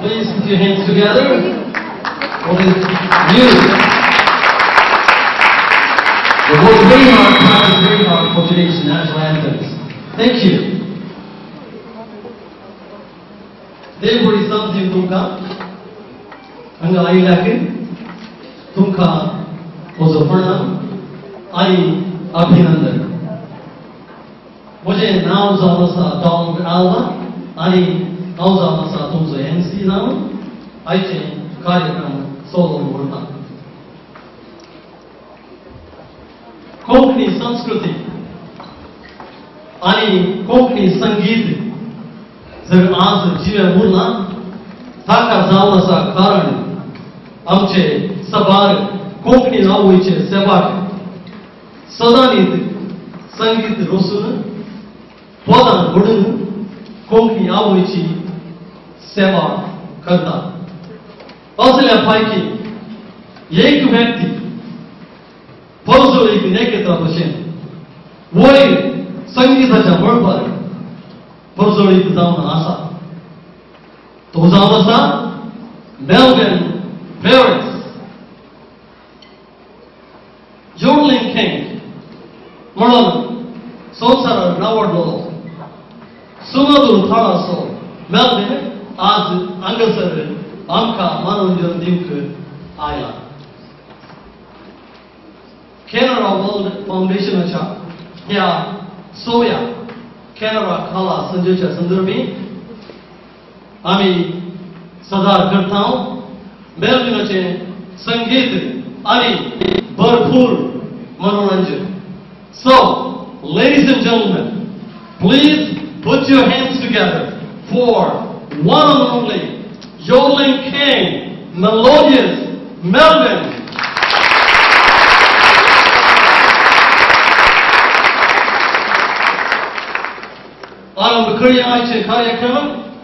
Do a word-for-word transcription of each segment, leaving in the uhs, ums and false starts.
Please put your hands together for this music. We worked very hard, practiced very hard for today's national anthems. Thank you. देवबुढी सम्झिम तुमका हांगा आयिल्ल्याक तुमका म्हजो प्रणाम आनी अभिनंदन. म्हजें नांव जावन आसा डॉन आल्वा आनी हांव जावन आसा तुमचो एमसी नांव. आयचे कार्यक्रम चलोवन व्हरता. कोंकणी संस्कृती आनी कोंकणी संगीत जर आज जिवे उरना ताका जावन आसा कारण आमचे सभार कोंकणी आवयचे सेवाक सदांच संगीत रचून पदां घडून कोंकणी आवयची सेवा करता. असल्या पैकी एक व्यक्ती परजोळीक नेकेता भशेन वयर संगीताच्या मळबार परजोळीक जावन आसा. तो जावन आसा मेल्विन पेरिस. जोडलिंग किंग म्हणून संवसारार नावाडलेलो सुमधूर थळासो मेल्विन आज हांगासर आमकां मनोरंजन दिवंक आयला. कॅनरा वर्ल्ड फाउंडेशनाच्या ह्या सोव्या कॅनरा कला संजयच्या संदर्भी आमी सादर करता मेल्विनाचे संगीत आनी भरपूर मनोरंजन. So, ladies and gentlemen, please put your hands together for one and only yodeling king, melodious Melvin. आरंभ करूया आजचे कार्यक्रम.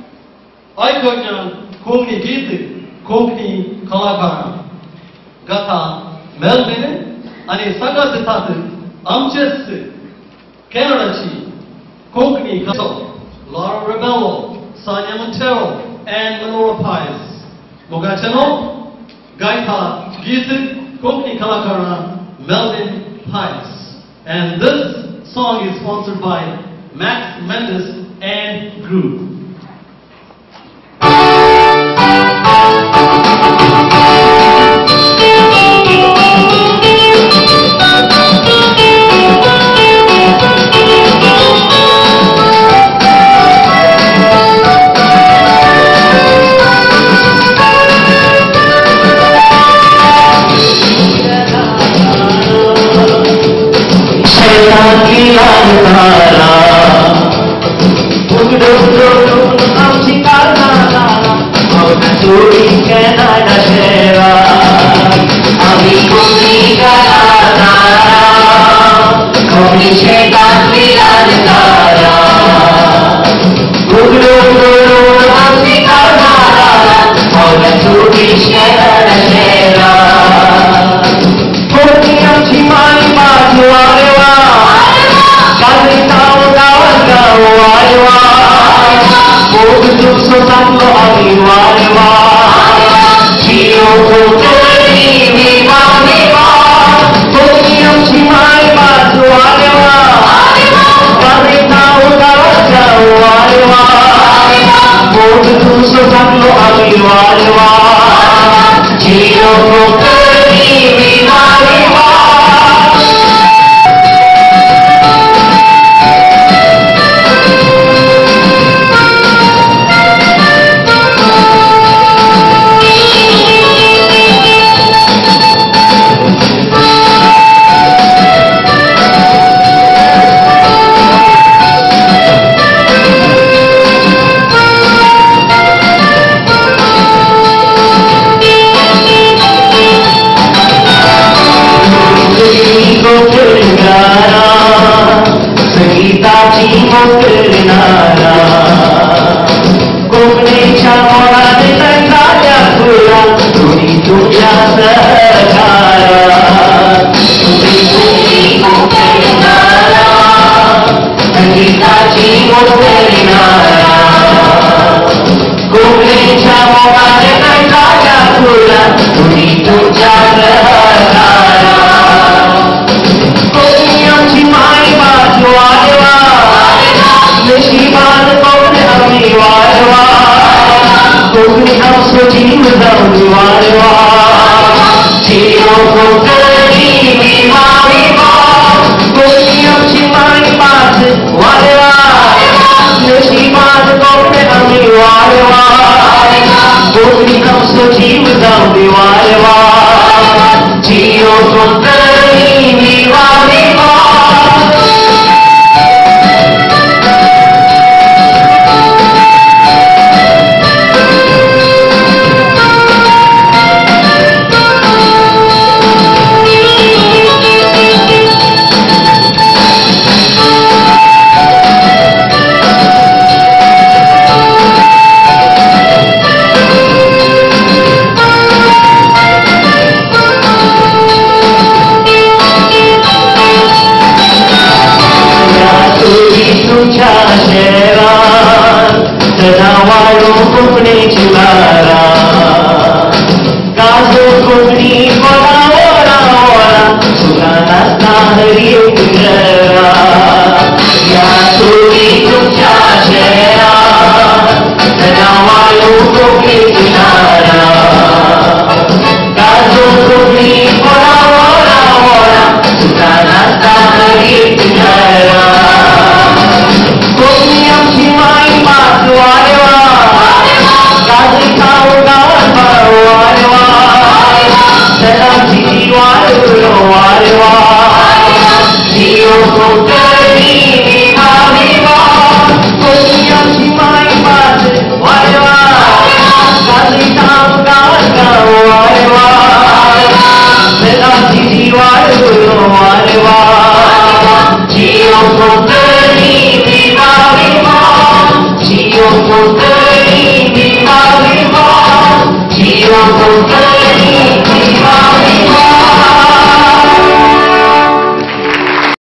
ऐकूया कोंकणी गीत कोंकणी कलाकारां गाता मेल्विन आनी सांगात येतात आमचेच कॅनडाची कोंकणी कला Laura Rebello, Sonia Montero, and Lenora Pies. Mogachano, Gaita, Gita, Konkani Kalakara, Melvin Pies. And this song is sponsored by Max Mendes and Group. Go, कोणी हौसो जीव जाऊनी वारवा जियो कोकणी विवा विवा कोणी आमची माई पाच वारवा नशिबात कोपे आम्ही वारवा कोणी हौसो जीव जाऊनी वारवा जियो कोकणी विवा विवा कोकणीची वारा काजो कोकणी बोला बोला बोला तुला नाचता हरी पुंजरा या सोडी तुमच्या शहरात नावालो कोकणीची वारा काजो कोकणी बोला बोला बोला तुला नाचता हरी पुंजरा कोकणी आमची माई पाच वारवा काजरी खाऊ गावात वारवा सदाची वारवा वारवा जियो कोकणी विवा विवा कोणी आमची माई पाच वारवा काजरी खाऊ गावात वारवा सदाची वारवा वारवा